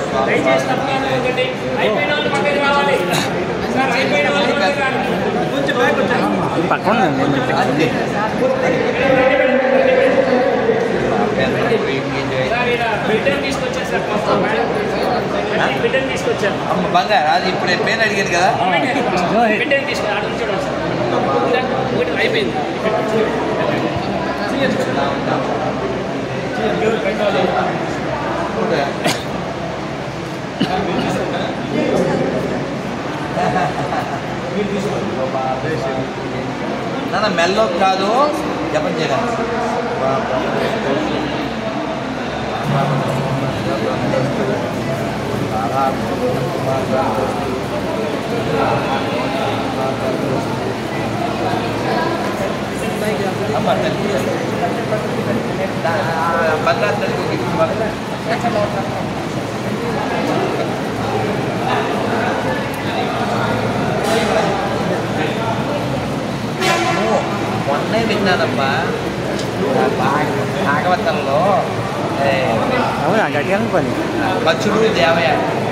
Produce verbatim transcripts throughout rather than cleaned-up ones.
దయచేసి తప్పుగా అనుకోకండి. అయిపోయిన వాళ్ళు పక్కకి రావాలి సార్. అయిపోయిన వాళ్ళు పక్కకి రావాలి. కొంచెం బ్యాక్ వచ్చాను పక్కన బిడ్డను తీసుకొచ్చారు సార్. బిడ్డను తీసుకొచ్చారు. అమ్మ బంగారు అది ఇప్పుడు పేరు అడిగాను కదా. బిడ్డను తీసుకొని అటు చూడండి సార్. ఒకటి అయిపోయింది. నాన్న మెల్లో కాదు జపం చేయాలి. అమ్మ బంగారు తల్లి మొన్నే విన్నానమ్మా భాగవతంలో అవునా గట్టిగా పని పచ్చుడు దేవయ్య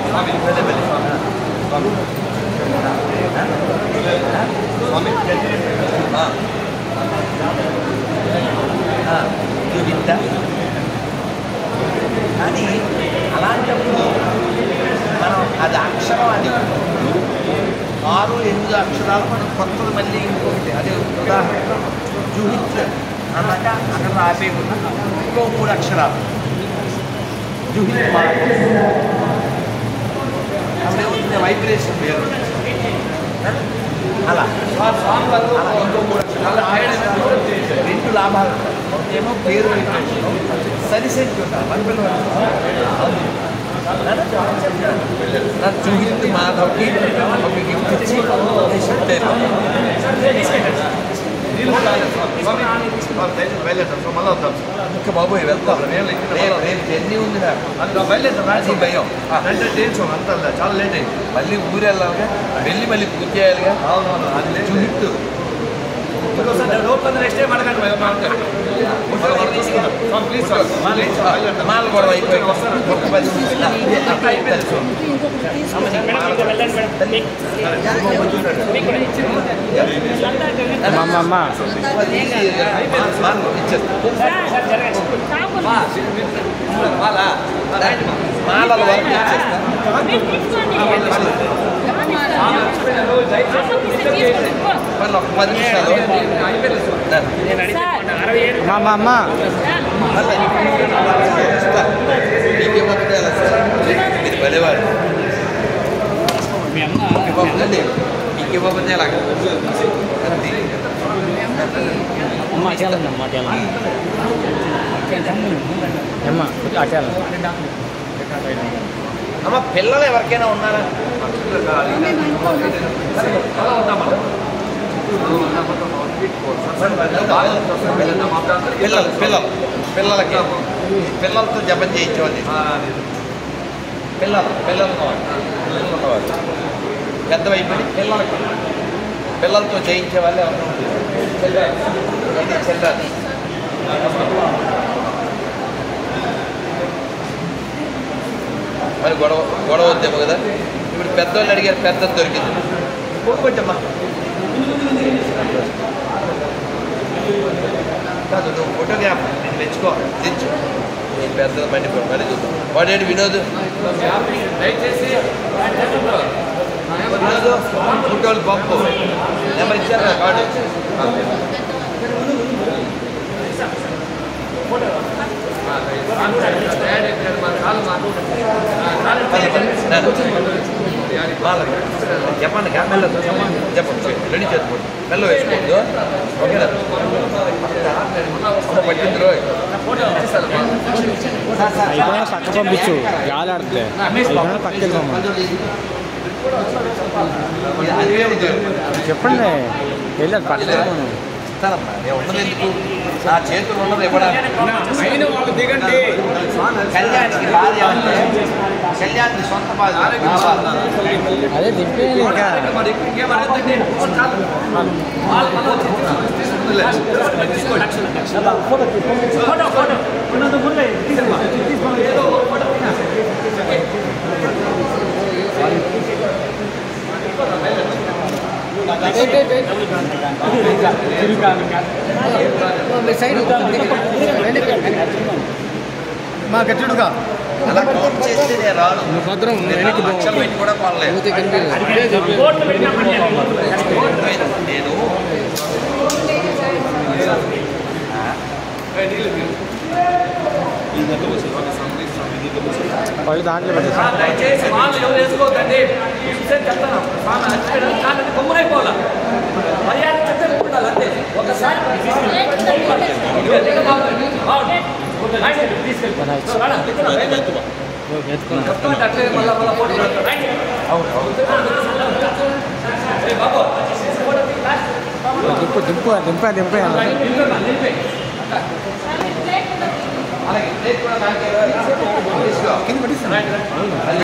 చూపించా కానీ అలాంటప్పుడు మనం అది అక్షరం అది ఆరు ఎనిమిది అక్షరాలు మనం కొత్తది మళ్ళీ ఇంకొకటి అదే ఉదాహరణ జూహిత్ అన్నాక అక్కడ రాసేయకుండా ఇంకో మూడు అక్షరాలు జూహిత్ మార్గం అప్పుడే వచ్చిన వైబ్రేషన్ పేరు అలా అలా ఇంకో మూడు అక్షరాలు రెండు లాభాలు ఏమో పేరు వైబ్రేషన్ సరిసేట్ ఉంటారు మన పిల్లలు జూహిత్ మాధవ్కి ఒక గిఫ్ట్ ఇచ్చి ఇంకా బాబోయ్ వెళ్తాం రేపు ఎన్ని ఉంది నాకు బయలుదేరుతాం భయం అంత చాలా లేట్ అయింది. మళ్ళీ ఊరు వెళ్ళాలిగా వెళ్ళి మళ్ళీ పూజ చేయాలిగా. అవునవును అది జూహిత్ మాల గొడవ అయిపోయి ఒక పది మాలల వరకు ఇచ్చేస్తా. మళ్ళీ ఒక పది నిమిషాలు మా మా అమ్మ మీకేమవుతుంది అలా సార్ మీరు పడేవాడు మీకేమవుతుందండి మీకేమవుతుంది అలాగా అమ్మ అట్టాలండి అమ్మ అట్టాలి అమ్మ అట్టాలి అమ్మ పిల్లలు ఎవరికైనా ఉన్నారా? పిల్లలు పిల్లలు పిల్లలకి పిల్లలతో జపం చేయించేవాళ్ళు. పిల్లలు పిల్లలు ఉన్నవాళ్ళు పెద్ద అయిపోయి పిల్లలకి పిల్లలతో చేయించే వాళ్ళు ఎవరు ఇది చెల్లాలి. మరి గొడవ గొడవ వద్దేమో కదా. ఇప్పుడు పెద్దవాళ్ళు అడిగారు, పెద్ద దొరికింది కొనుక్కోండమ్మా. కాదు నువ్వు ఫోటోగ్రాఫ్ నేను మెచ్చుకో తెచ్చు నీ పెద్ద బండి మరి చూద్దాం. వాడేడు వినోద్ దయచేసి వినోద్ ఫోటోలు పంపు నెంబర్ ఇచ్చారు కదా కార్డు. చెప్పండి మెల్ల చెప్పండి రెడీ చేసుకోండి మెల్ల వేసుకోవద్దు ఓకేనా. పట్టింది రోజు పక్క పంపించు గాలి ఆడితే పక్కకి చెప్పండి వెళ్ళారు పక్కన ఇస్తానమ్మా. నేను ఉన్నది ఎందుకు నా చేతులు ఉన్నది ఇవ్వడానికి. కళ్యాణికి భార్య అంటే కళ్యాణికి సొంత బాధ అదే దింపే ఇంకా మా గట్టిడుగా అలా కౌంట్ చేస్తే నేను రాను భద్రం నేను లక్షలు పెట్టి కూడా కొనలేదు కోట్లు పెట్టినప్పుడు నేను వాళ్ళు దాంట్లో పెట్టేసి దయచేసి వాళ్ళు ఎవరు వేసుకోవద్దండి చెప్తాను కొమ్మునైపోవాలా మర్యాద చెప్తే ఉండాలి అంతే ఒకసారి అట్లే మళ్ళీ మళ్ళీ ఫోటో దింపు దింపు దింపా దింపా అలాగే